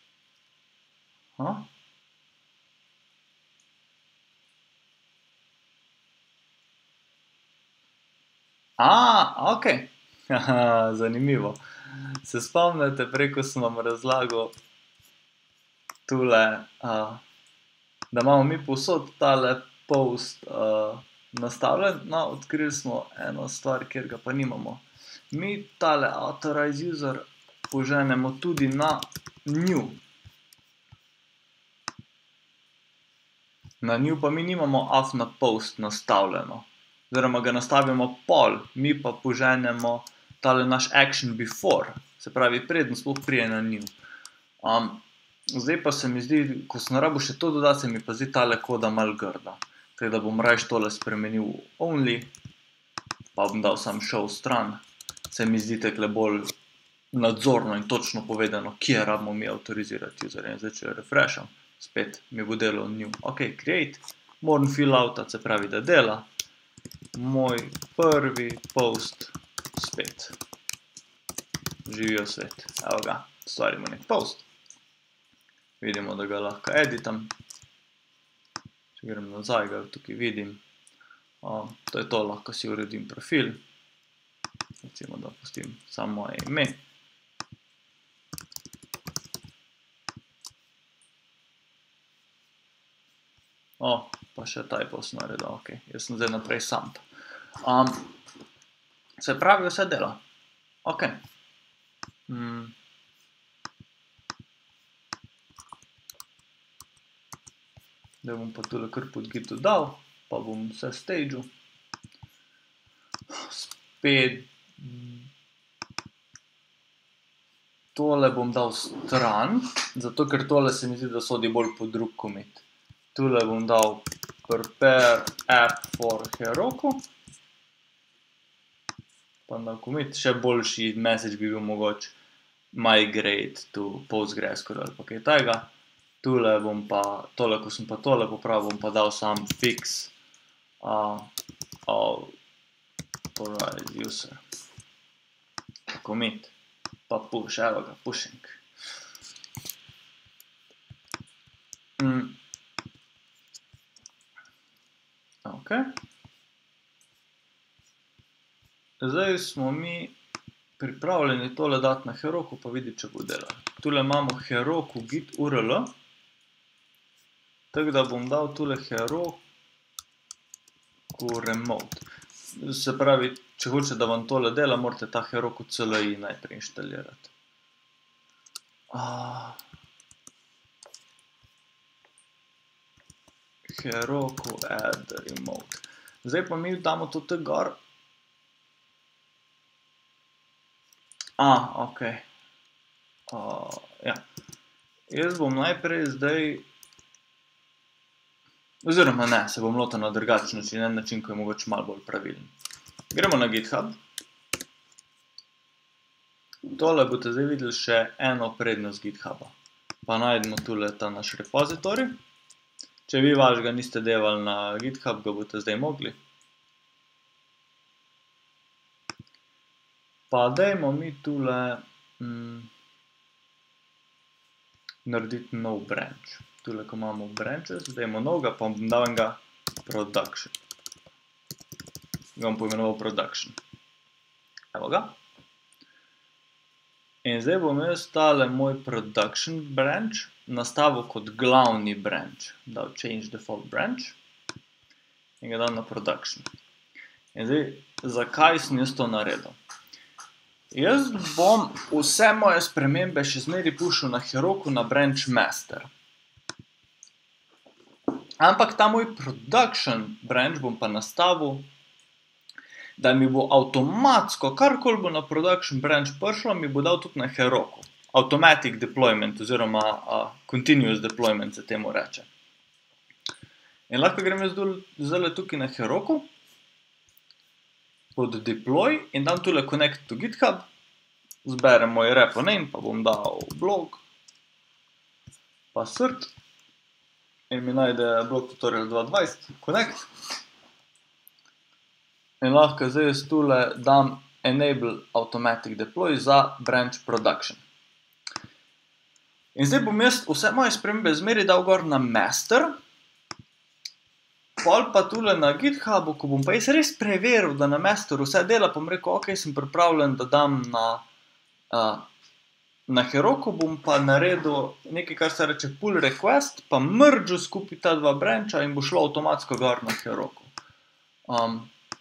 Huh? A, ok. Zanimivo. Se spomnite, preko sem vam razlagal tule, uh, da imamo mi povsod tale post uh, nastavljen. No, odkrili smo eno stvar, kjer ga pa nimamo. Mi tale authorize user poženemo tudi na new. Na new pa mi nimamo af na post nastavljeno. Oziroma ga nastavimo pol, mi pa poženemo tale naš action before. Se pravi, preden sploh prije na new. Um, zdaj pa se mi zdi, ko sem rabil še to dodati, se mi pa zdi tale koda malo grda. Tako da bom rajš tole spremenil v only, pa bom dal sam show stran. Se mi zdi takle bolj nadzorno in točno povedano, kje rabimo mi autorizirati userje. Zdaj, če refresham, spet mi bo delal new. Ok, create, moram fill outat, se pravi, da dela. Moj prvi post spet. Živijo svet. Evo ga, stvarimo nek post. Vidimo, da ga lahko editam. Če grem nazaj, ga tukaj vidim. O, to je to, lahko si uredim profil. Recimo, da pustim samo moje ime. O, pa še typos naredil, ok. Jaz sem zdaj naprej sam. Um, se pravi, vse dela. Ok. Hmm. Da bom pa tule kar pod gitu dal, pa bom vse stagil. Spet tole bom dal stran, zato ker tole se mi zdi, da sodi bolj pod drug commit. Tule bom dal prepare app for Heroku. Pa na commit, še boljši message bi bil mogoče migrate to PostgreSQL ali pa kaj tega. tule bom pa, tole, ko sem pa tole popravil, bom pa dal sam fix uh, authorize user. Commit, pa push, evo ga, pushing. Mm. Ok. Zdaj smo mi pripravljeni tole dati na Heroku, pa vidi, če bo delal. Tule imamo Heroku git U R L, tako da bom dal tule Heroku remote. Se pravi, če hoče, da vam tole dela, morate ta Heroku C L I najprej inštalirati. Uh, Heroku add remote. Zdaj pa mi damo to T gor. A, ok. Uh, ja. Jaz bom najprej zdaj, oziroma ne, se bom lotil na drugačen način, en način, ko je mogoče malo bolj pravilen. Gremo na GitHub. Tole boste zdaj videli še eno prednost GitHuba. Pa najdemo tule ta naš repozitorij. Če vi vašega niste devali na GitHub, ga boste zdaj mogli. Pa dajmo mi tule mm, narediti nov branch. Tule, ko imamo branches, dajmo novega, pa bom dal enega production. Ga bom poimenoval production. Evo ga. In zdaj bom jaz tale moj production branch nastavil kot glavni branch. Dal change default branch in ga dal na production. In zdaj, zakaj sem jaz to naredil? Jaz bom vse moje spremembe še zmeri pušil na Heroku na branch master. Ampak ta moj production branch bom pa nastavil, da mi bo avtomatsko, karkoli bo na production branch prišlo, mi bo dal tudi na Heroku. Automatic deployment oziroma uh, continuous deployment se temu reče. In lahko grem jaz zdaj tukaj na Heroku, pod deploy in dam tule connect to GitHub, zberem moj repo name, pa bom dal blog, pa search, in mi najde blog tutorial dva dvajset, connect. In lahko zdaj jaz tule dam enable automatic deploy za branch production. In zdaj bom jaz vse moje spremembe zmeri dal gor na master, pol pa tule na GitHubu, ko bom pa jaz res preveril, da na masteru vse dela, pa bom rekel, ok, sem pripravljen, da dam na, uh, na Heroku, bom pa naredil nekaj, kar se reče pull request, pa merge'u skupaj ta dva brancha in bo šlo avtomatsko gor na Heroku. Um,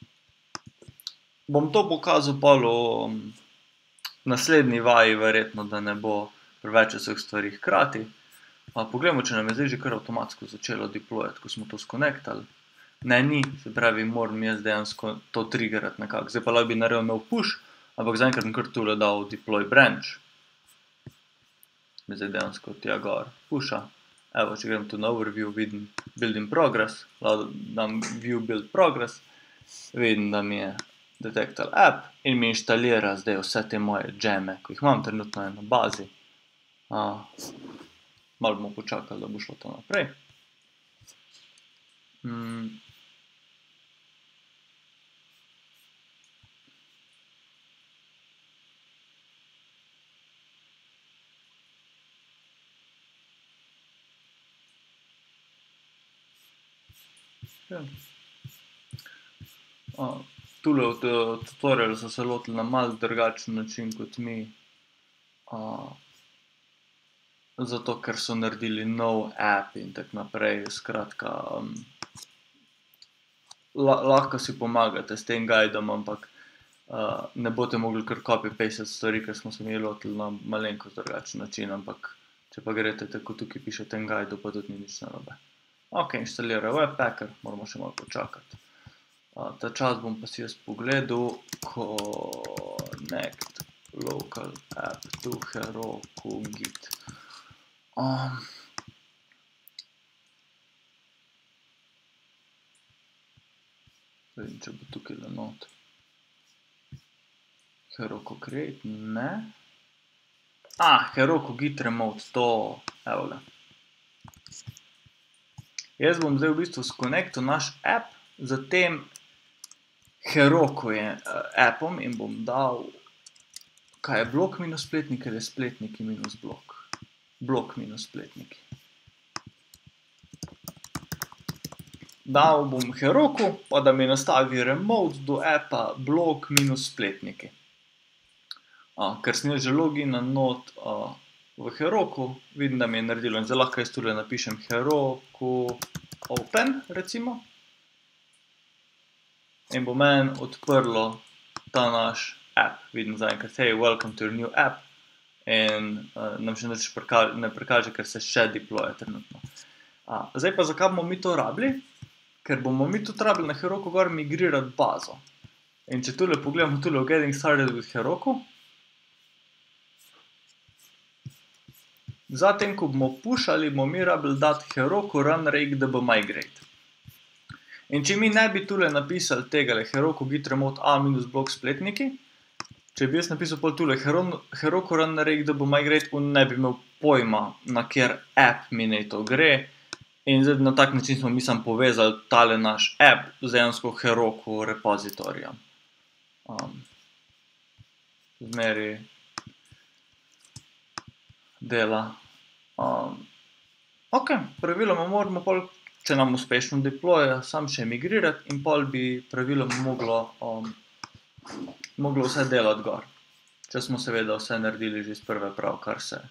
bom to pokazal pol v um, naslednji vaji, verjetno, da ne bo preveč vseh stvari hkrati. Uh, poglejmo, če nam je zdaj že kar avtomatsko začelo deployati, ko smo to skonektali. Ne, ni, se pravi, moram jaz dejansko to triggerati nekako. Zdaj pa lahko bi naredil nov push, ampak zaenkrat sem kar tule dal deploy branch. Zdaj dejansko tja gor pusha. Evo, če grem tu na overview, vidim build in progress, lahko dam view build progress, vidim, da mi je detectal app in mi inštalira zdaj vse te moje džeme, ko jih imam trenutno na bazi. Uh, malo bomo počakali, da bo šlo to naprej. Mm. Ja. Uh, tule v tutorialu so se lotili na malo drugačen način kot mi. Uh, zato, ker so naredili nov app in tak naprej. Skratka, um, la, lahko si pomagate s tem guidom, ampak uh, ne boste mogli kar copy-paste stvari, ker smo se mi lotili na malenkost drugačen način, ampak če pa greste tako tukaj piše tem guidu, pa tudi ni nič narobe. Ok, inštalira Webpacker, moramo še malo počakati. Uh, ta čas bom pa si jaz pogledal connect local app to Heroku git. Um, vidim, če bo tukaj le not. Heroku create, ne. Ah, Heroku git remote, to, evo ga. Jaz bom zdaj v bistvu skonektil naš app z tem Heroku appom in bom dal, kaj je blok minus spletniki ali spletniki minus blok. Blok minus spletniki. Dal bom Heroku, pa da mi nastavi remote do appa blok minus spletniki. Ker sem jaz že logina not v Heroku, vidim, da mi je naredilo in zdaj lahko jaz tule napišem Heroku open, recimo. In bo meni odprlo ta naš app. Vidim zaenkrat, hey, welcome to your new app. In nam še nič ne prikaže, ker se še deploya trenutno. Zdaj pa zakaj bomo mi to rabili? Ker bomo mi tudi rabili na Heroku gor migrirati bazo. In če tule pogledamo tule v Getting Started with Heroku, zatem, ko bomo pušali, bomo mi rabili dati Heroku run rakdb migrate. In če mi ne bi tule napisali tegale Heroku git remote a minus blok spletniki, če bi jaz napisal pol tule Heroku run rakdb migrate, on ne bi imel pojma, na kjer app mi naj to gre. In zdaj na tak način smo mi sam povezali tale naš app z dejansko Heroku repozitorijem. Zmeri dela. Ok, praviloma moramo pol, če nam uspešno deploya, sam še migrirati in pol bi praviloma moglo, moglo vse delati gor. Če smo seveda vse naredili že iz prve prav, kar se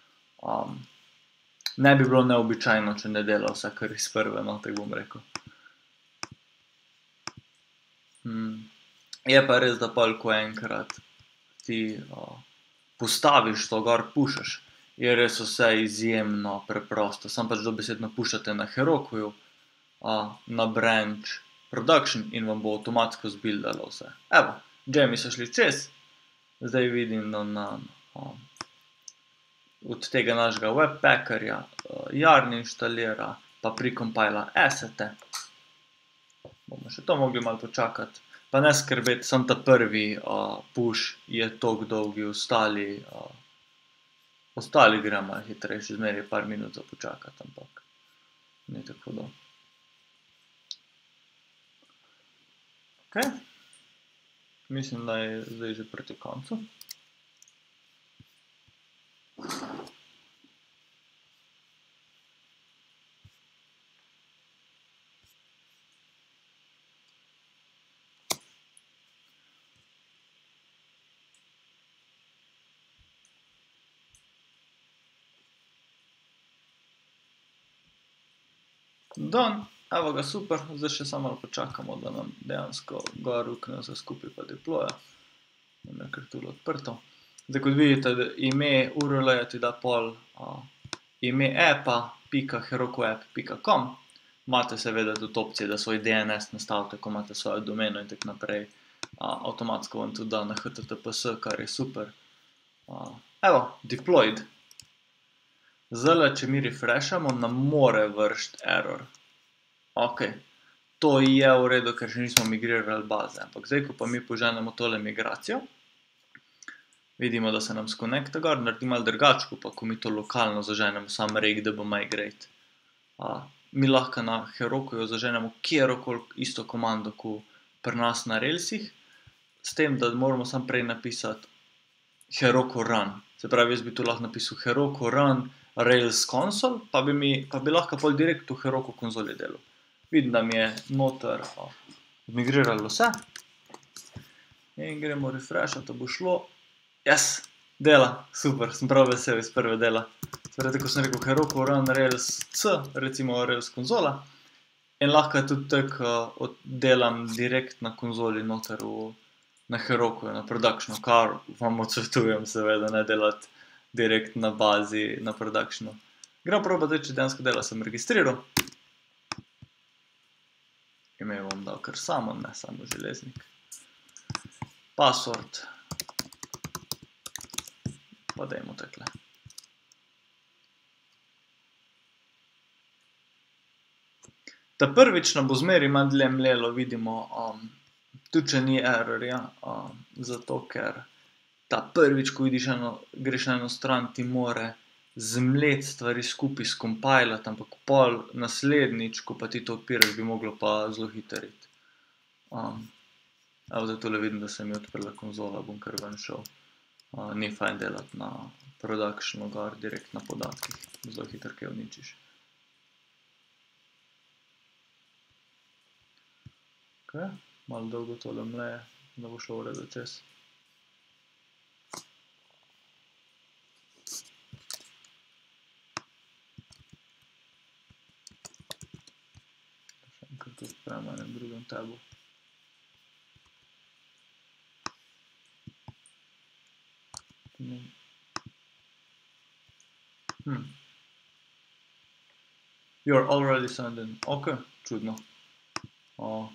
ne bi bilo neobičajno, če ne dela vse kar iz prve, no, tako bom rekel. Je pa res, da pol, ko enkrat ti postaviš to gor, pušaš, je res vse izjemno preprosto. Sam pač dobesedno pušate na Herokuju, na branch production in vam bo avtomatsko zbuildalo vse. Evo, džemi so šli čez, zdaj vidim, da nam od tega našega webpackerja yarn inštalira, pa precompila assete. Bomo še to mogli malo počakati. Pa ne skrbeti, samo ta prvi push je toliko dolgi, ostali ostali gre malo hitrejši, zmeri je par minut za počakati, ampak ni tako hudo. Ok, mislim, da je zdaj že proti koncu. Done, evo ga, super, zdaj še samo malo počakamo, da nam dejansko gor rukne vse skupaj pa deploya. Bom nekaj tule odprto. Zdaj, kot vidite, ime U R L-ja ti da pol ime appa pika herokuapp pika com. Imate seveda tudi opcije, da svoj D N S nastavite, ko imate svojo domeno in tako naprej. Avtomatsko vam tudi da na H T T P S, kar je super. Evo, deployed. Zdajle, če mi refreshamo, nam more vršiti error. Ok, to je v redu, ker še nismo migrirali baze. Ampak zdaj, ko pa mi poženemo tole migracijo, vidimo, da se nam skonekta gor, naredi malo drugače, ko pa ko mi to lokalno zaženemo, sam rakdb migrate. Mi lahko na Herokuju zaženemo kjerokoli isto komando, ko pri nas na Railsih, s tem, da moramo samo prej napisati Heroku run. Se pravi, jaz bi tu lahko napisal Heroku run Rails console, pa bi mi, pa bi lahko pol direkt v Heroku konzoli delal. Vidim, da mi je noter migriralo vse. In gremo refreshati, da bo šlo. Yes, dela, super, sem prav vesel iz prve dela. Se pravi, tako sem rekel Heroku run Rails C, recimo Rails konzola. In lahko tudi tako delam direkt na konzoli noter na Herokuju, na productionu, kar vam odsvetujem seveda, ne delati direkt na bazi, na productionu. Gremo probati, če dejansko dela, sem registriral. Ime bom dal kar samo, ne samo železnik. Password. Pa dajmo takle. Ta prvič nam bo zmeri manj dlje mlelo, vidimo, tudi če ni errorja, zato ker ta prvič, ko vidiš eno, greš na eno stran, ti more zmleti stvari skupaj, skompilati, ampak pol naslednjič, ko pa ti to odpiraš, bi moglo pa zelo hitro iti. Um, evo, zdaj tole vidim, da se mi je odprla konzola, bom kar ven šel. Uh, ni fajn delati na productionu gor, direkt na podatkih, zelo hitro kaj uničiš. Ok, malo dolgo tole mleje, da bo šlo v redu čez. Še enkrat to odprem na enem drugem tabu. Hmm. You're already signed in. Ok, čudno. O.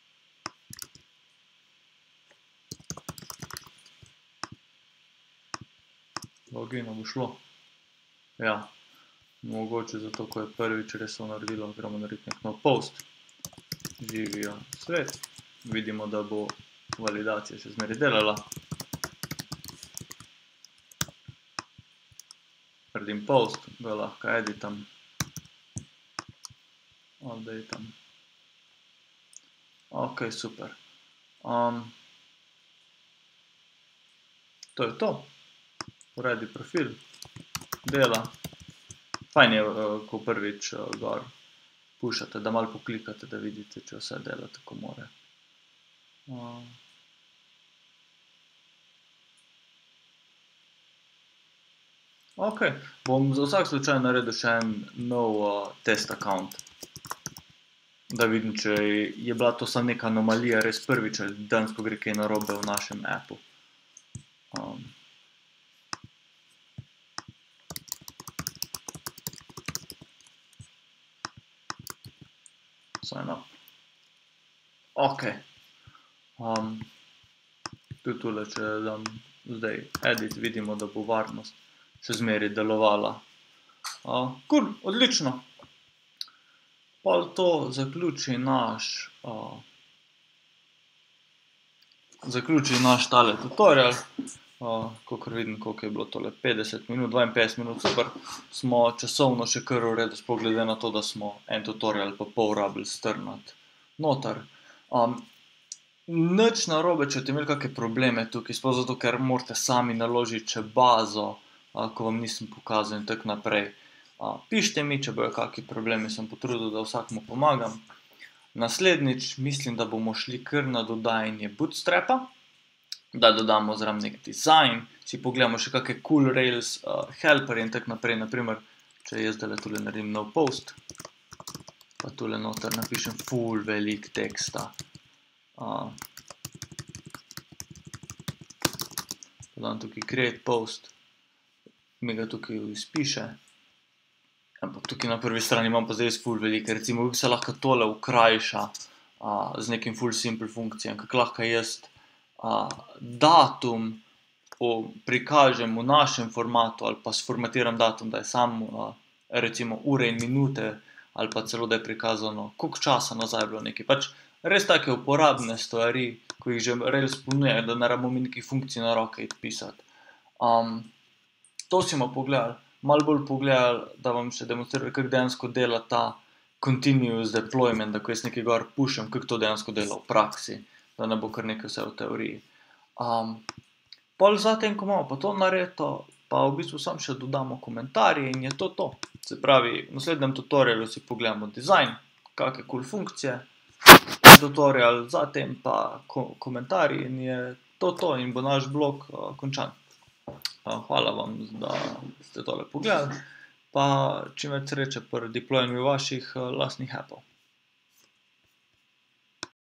Logino bo šlo. Ja, mogoče zato, ko je prvič res to naredilo, gremo narediti nek nov post. Živijo svet. Vidimo, da bo validacija še zmeri delala. Naredim post, ga lahko editam. Updatam. Ok, super. Um, to je to. Uredi profil. Dela. Fajn je, ko prvič gor pušate, da malo poklikate, da vidite, če vse dela tako more. Uh. Ok, bom za vsak slučaj naredil še en nov uh, test account. Da vidim, če je bila to samo neka anomalija res prvič, ali dejansko gre kaj narobe v našem appu. Um. Sign up. Ok. Um, tudi tule, če dam zdaj edit, vidimo, da bo varnost še zmeri delovala. Uh, cool, odlično. Pol to zaključi naš, uh, zaključi naš tale tutorial. Uh, kakor vidim, koliko je bilo tole, petdeset minut, dvainpetdeset minut, super. Smo časovno še kar v redu, sploh glede na to, da smo en tutorial pa pol rabili strnati noter. Um, nič narobe, če boste imeli kakšne probleme tukaj, sploh zato, ker morate sami naložiti še bazo, uh, ko vam nisem pokazal in tako naprej. Uh, pišite mi, če bojo kakšni problemi, sem potrudil, da vsakmu pomagam. Naslednjič mislim, da bomo šli kar na dodajanje bootstrapa, da dodamo zraven nek dizajn, si pogledamo še kakšne cool Rails uh, helperje in tako naprej. Naprimer, če jaz zdaj tule naredim nov post, pa tule noter napišem ful velik teksta. Uh, dodam tukaj create post, mi ga tukaj izpiše. Ampak tukaj na prvi strani imam pa zdaj ful veliko, recimo se lahko tole ukrajša uh, z nekim ful simple funkcijam, kako lahko jaz uh, datum o, prikažem v našem formatu ali pa sformatiram datum, da je samo uh, recimo ure in minute ali pa celo, da je prikazano, koliko časa nazaj je bilo nekaj. Pač res take uporabne stvari, ko jih že Rails ponuje, da ne rabimo mi nekih funkcij na roke iti pisati. Um, to si bomo pogledali. Malo bolj pogledali, da vam še demonstriram, kako dejansko dela ta continuous deployment, da ko jaz nekaj gor pušem, kako to dejansko dela v praksi, da ne bo kar nekaj vse v teoriji. Um, pol zatem, ko imamo pa to naredo, pa v bistvu sam še dodamo komentarje in je to to. Se pravi, v naslednjem tutorialu si pogledamo dizajn, kakšne cool funkcije, tutorial, zatem pa ko komentarji in je to to in bo naš blog uh, končan. Hvala vam, da ste tole pogledali, pa čim več sreče pri deployanju vaših lastnih appov.